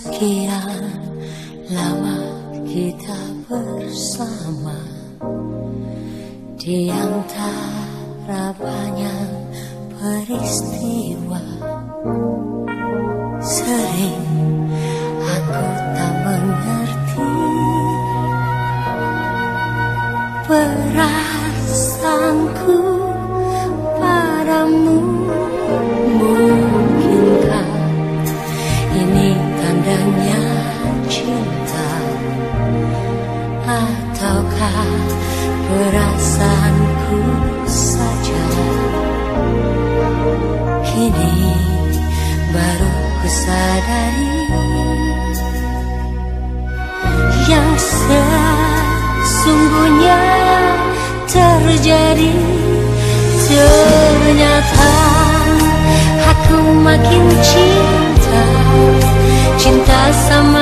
Sekian lama kita bersama, di antara banyak peristiwa. Sering aku tak mengerti perasaanku padamu. Mungkinkah ini tandanya cinta, ataukah perasaanku saja? Kini baru ku sadari yang sesungguhnya terjadi. Ternyata aku makin cinta sama